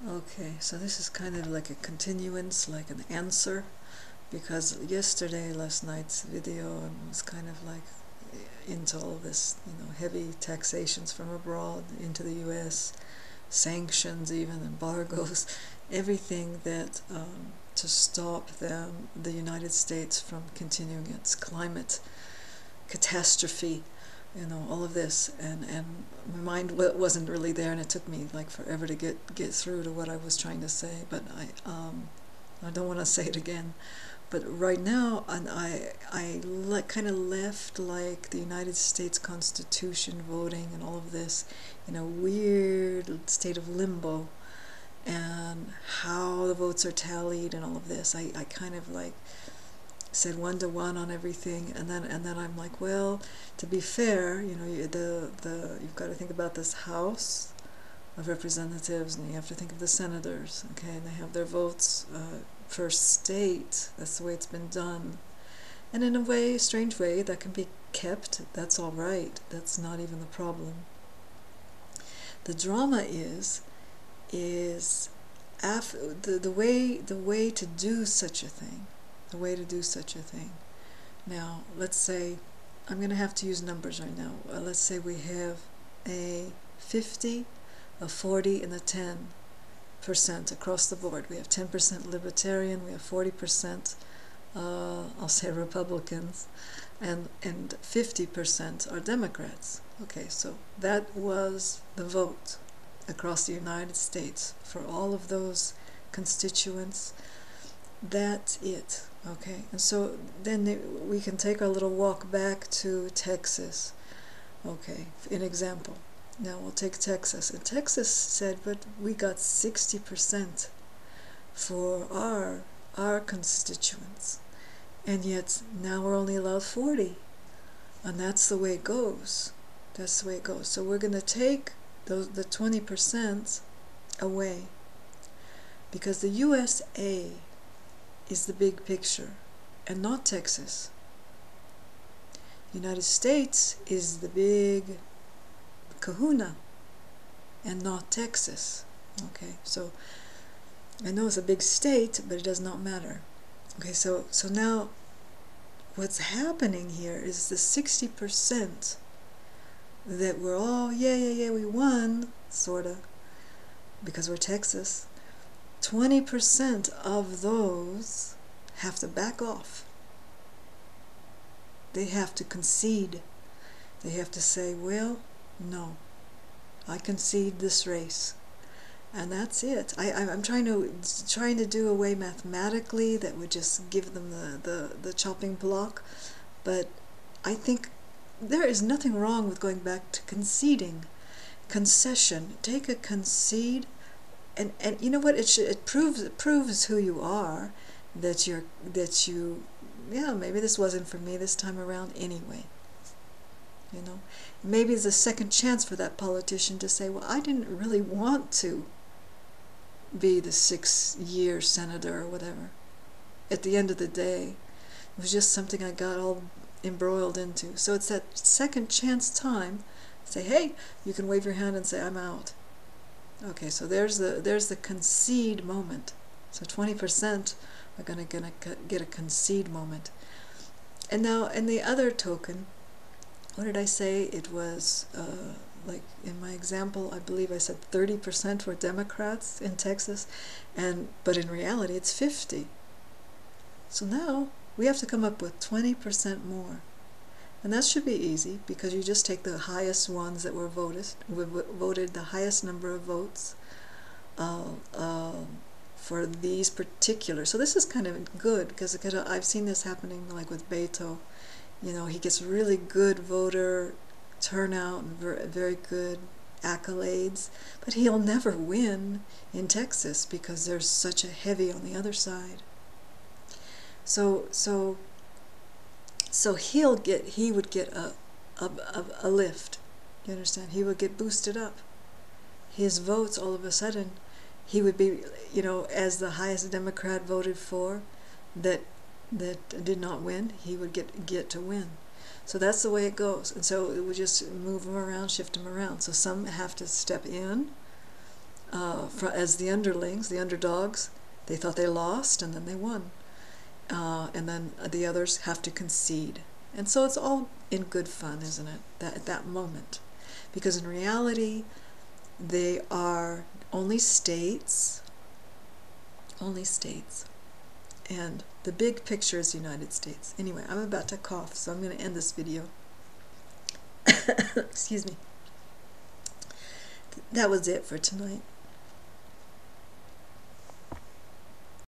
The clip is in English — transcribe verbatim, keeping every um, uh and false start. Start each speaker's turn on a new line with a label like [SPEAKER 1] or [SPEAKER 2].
[SPEAKER 1] Okay, so this is kind of like a continuance, like an answer, because yesterday, last night's video was kind of like into all this, you know, heavy taxations from abroad into the U S, sanctions, even embargoes, everything that um, to stop them, the United States from continuing its climate catastrophe, you know, all of this, and and my mind wasn't really there, and it took me like forever to get get through to what I was trying to say, but I um I don't want to say it again. But right now, and I I le kind of left like the United States Constitution voting and all of this in a weird state of limbo, and how the votes are tallied and all of this. I, I kind of like said one to one on everything, and then and then I'm like, well, to be fair, you know, you, the the you've got to think about this House of Representatives, and you have to think of the senators, okay, and they have their votes uh, per state. That's the way it's been done, and in a way, strange way, that can be kept. That's all right. That's not even the problem. The drama is is af the the way the way to do such a thing. The way to do such a thing. Now, let's say, I'm going to have to use numbers right now. Uh, let's say we have a fifty, a forty, and a ten percent across the board. We have ten percent Libertarian, we have forty percent, uh, I'll say Republicans, and, and fifty percent are Democrats. Okay, so that was the vote across the United States for all of those constituents. That's it. Okay, and so then we can take our little walk back to Texas. Okay, an example. Now we'll take Texas. And Texas said, but we got sixty percent for our our constituents, and yet now we're only allowed forty, and that's the way it goes. That's the way it goes. So we're going to take those the twenty percent away, because the U S A is the big picture, and not Texas. United States is the big kahuna, and not Texas. Okay, so I know it's a big state, but it does not matter. Okay, so so now what's happening here is the sixty percent that we're all, yeah, yeah, yeah, we won, sorta, because we're Texas. twenty percent of those have to back off. They have to concede. They have to say, well, no, I concede this race. And that's it. I, I'm trying to trying to do a way mathematically that would just give them the, the, the chopping block. But I think there is nothing wrong with going back to conceding. Concession. Take a concede. And and you know what? It should, it proves it proves who you are, that you're that you yeah maybe this wasn't for me this time around anyway. You know, maybe it's a second chance for that politician to say, well, I didn't really want to be the six-year senator or whatever. At the end of the day, it was just something I got all embroiled into. So it's that second chance time. Say, hey, you can wave your hand and say, I'm out. Okay, so there's the there's the concede moment. So twenty percent are gonna gonna get a concede moment. And now, in the other token, what did I say? It was uh, like in my example, I believe I said thirty percent were Democrats in Texas, and but in reality it's fifty. So now we have to come up with twenty percent more. And that should be easy, because you just take the highest ones that were voted, voted the highest number of votes uh, uh, for these particular. So this is kind of good, because I've seen this happening like with Beto. You know, he gets really good voter turnout and very good accolades, but he'll never win in Texas because there's such a heavy on the other side. So, so. So he'll get, he would get a, a, a, a lift, you understand? He would get boosted up. His votes, all of a sudden, he would be, you know, as the highest Democrat voted for, that that did not win, he would get get to win. So that's the way it goes. And so it would just move them around, shift them around. So some have to step in uh, for, as the underlings, the underdogs, they thought they lost and then they won. Uh, and then the others have to concede. And so it's all in good fun, isn't it, that, at that moment? Because in reality, they are only states, only states. And the big picture is the United States. Anyway, I'm about to cough, so I'm going to end this video. Excuse me. That was it for tonight.